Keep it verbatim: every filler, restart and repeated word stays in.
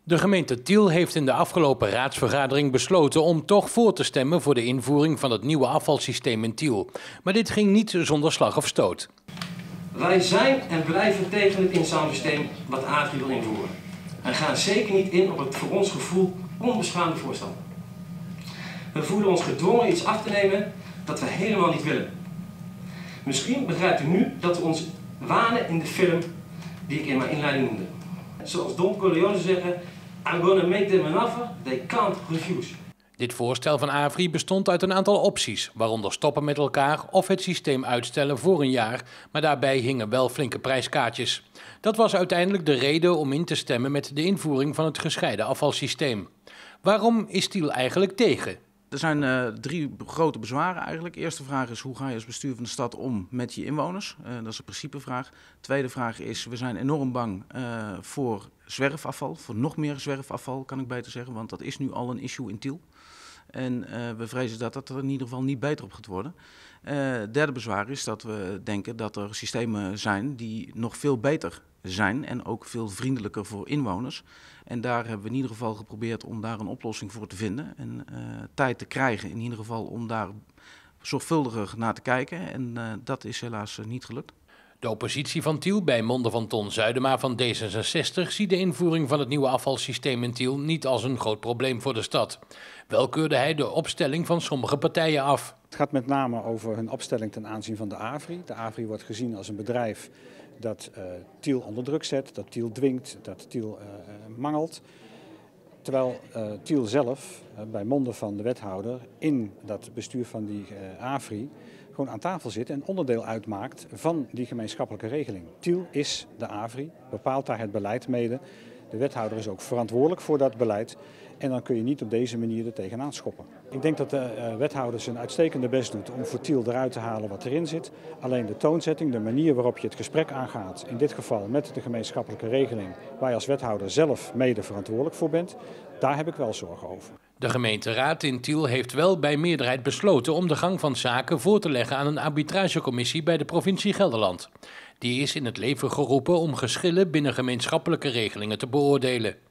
De gemeente Tiel heeft in de afgelopen raadsvergadering besloten om toch voor te stemmen voor de invoering van het nieuwe afvalsysteem in Tiel. Maar dit ging niet zonder slag of stoot. Wij zijn en blijven tegen het inzamelsysteem wat AVRI wil invoeren. En gaan zeker niet in op het voor ons gevoel onbeschaamde voorstel. We voelen ons gedwongen iets af te nemen dat we helemaal niet willen. Misschien begrijpt u nu dat we ons wanen in de film die ik in mijn inleiding noemde. Zoals Don Corleone zou zeggen, I'm gonna make them an offer they can't refuse. Dit voorstel van AVRI bestond uit een aantal opties, waaronder stoppen met elkaar of het systeem uitstellen voor een jaar, maar daarbij hingen wel flinke prijskaartjes. Dat was uiteindelijk de reden om in te stemmen met de invoering van het gescheiden afvalsysteem. Waarom is Tiel eigenlijk tegen? Er zijn uh, drie grote bezwaren eigenlijk. De eerste vraag is, hoe ga je als bestuur van de stad om met je inwoners? Uh, dat is een principevraag. De tweede vraag is, we zijn enorm bang uh, voor zwerfafval, voor nog meer zwerfafval kan ik beter zeggen, want dat is nu al een issue in Tiel. En uh, we vrezen dat dat er in ieder geval niet beter op gaat worden. Uh, derde bezwaar is dat we denken dat er systemen zijn die nog veel beter zijn en ook veel vriendelijker voor inwoners. En daar hebben we in ieder geval geprobeerd om daar een oplossing voor te vinden. En uh, tijd te krijgen in ieder geval om daar zorgvuldiger naar te kijken. En uh, dat is helaas uh, niet gelukt. De oppositie van Tiel bij monden van Ton Zuidema van D zesenzestig ziet de invoering van het nieuwe afvalsysteem in Tiel niet als een groot probleem voor de stad. Wel keurde hij de opstelling van sommige partijen af. Het gaat met name over hun opstelling ten aanzien van de AVRI. De AVRI wordt gezien als een bedrijf dat uh, Tiel onder druk zet, dat Tiel dwingt, dat Tiel uh, mangelt. Terwijl uh, Tiel zelf, uh, bij monden van de wethouder, in dat bestuur van die uh, AVRI gewoon aan tafel zit en onderdeel uitmaakt van die gemeenschappelijke regeling. Tiel is de AVRI, bepaalt daar het beleid mede. De wethouder is ook verantwoordelijk voor dat beleid. En dan kun je niet op deze manier er tegenaan schoppen. Ik denk dat de uh, wethouder zijn uitstekende best doet om voor Tiel eruit te halen wat erin zit. Alleen de toonzetting, de manier waarop je het gesprek aangaat, in dit geval met de gemeenschappelijke regeling, waar je als wethouder zelf mede verantwoordelijk voor bent, daar heb ik wel zorgen over. De gemeenteraad in Tiel heeft wel bij meerderheid besloten om de gang van zaken voor te leggen aan een arbitragecommissie bij de provincie Gelderland. Die is in het leven geroepen om geschillen binnen gemeenschappelijke regelingen te beoordelen.